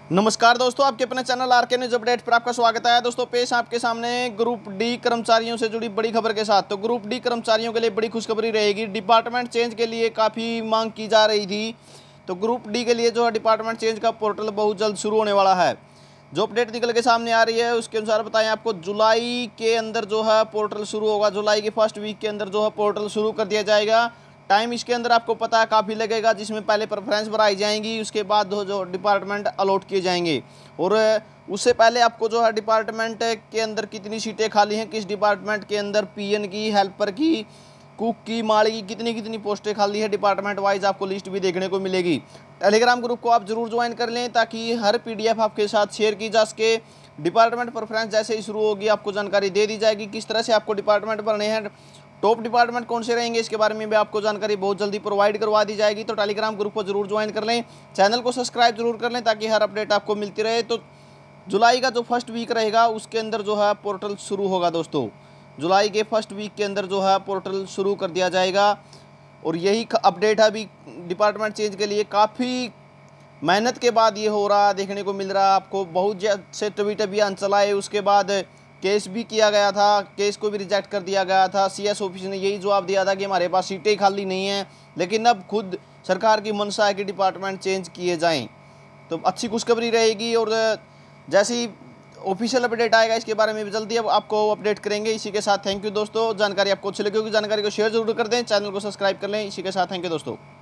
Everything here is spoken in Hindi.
नमस्कार दोस्तों, आपके अपने चैनल आरके न्यूज अपडेट पर आपका स्वागत है। दोस्तों पेश आपके सामने ग्रुप डी कर्मचारियों से जुड़ी बड़ी खबर के साथ। तो ग्रुप डी कर्मचारियों के लिए बड़ी खुशखबरी रहेगी। डिपार्टमेंट चेंज के लिए काफ़ी मांग की जा रही थी, तो ग्रुप डी के लिए जो है डिपार्टमेंट चेंज का पोर्टल बहुत जल्द शुरू होने वाला है। जो अपडेट निकल के सामने आ रही है उसके अनुसार बताएं आपको, जुलाई के अंदर जो है पोर्टल शुरू होगा। जुलाई के फर्स्ट वीक के अंदर जो है पोर्टल शुरू कर दिया जाएगा। टाइम इसके अंदर आपको पता है काफ़ी लगेगा, जिसमें पहले प्रेफरेंस भराई जाएंगी, उसके बाद जो डिपार्टमेंट अलॉट किए जाएंगे। और उससे पहले आपको जो है डिपार्टमेंट के अंदर कितनी सीटें खाली हैं, किस डिपार्टमेंट के अंदर पीएन की, हेल्पर की, कुक की, माली की, कितनी कितनी पोस्टें खाली है डिपार्टमेंट वाइज आपको लिस्ट भी देखने को मिलेगी। टेलीग्राम ग्रुप को आप जरूर ज्वाइन कर लें ताकि हर पीडीएफ आपके साथ शेयर की जा सके। डिपार्टमेंट प्रेफरेंस जैसे ही शुरू होगी आपको जानकारी दे दी जाएगी किस तरह से आपको डिपार्टमेंट भरने हैं, टॉप डिपार्टमेंट कौन से रहेंगे, इसके बारे में भी आपको जानकारी बहुत जल्दी प्रोवाइड करवा दी जाएगी। तो टेलीग्राम ग्रुप को जरूर ज्वाइन कर लें, चैनल को सब्सक्राइब जरूर कर लें ताकि हर अपडेट आपको मिलती रहे। तो जुलाई का जो फर्स्ट वीक रहेगा उसके अंदर जो है पोर्टल शुरू होगा। दोस्तों जुलाई के फर्स्ट वीक के अंदर जो है पोर्टल शुरू कर दिया जाएगा। और यही अपडेट है अभी डिपार्टमेंट चेंज के लिए। काफ़ी मेहनत के बाद ये हो रहा देखने को मिल रहा है आपको। बहुत से ट्वीट अभियान चलाए, उसके बाद केस भी किया गया था, केस को भी रिजेक्ट कर दिया गया था। सीएस ऑफिस ने यही जवाब दिया था कि हमारे पास सीटें खाली नहीं हैं, लेकिन अब खुद सरकार की मंशा है कि डिपार्टमेंट चेंज किए जाएं। तो अच्छी खुशखबरी रहेगी। और जैसे ही ऑफिशियल अपडेट आएगा इसके बारे में भी जल्दी अब आपको अपडेट करेंगे। इसी के साथ थैंक यू दोस्तों। जानकारी आपको अच्छी लगी होगी, जानकारी को शेयर जरूर कर दें, चैनल को सब्सक्राइब कर लें। इसी के साथ थैंक यू दोस्तों।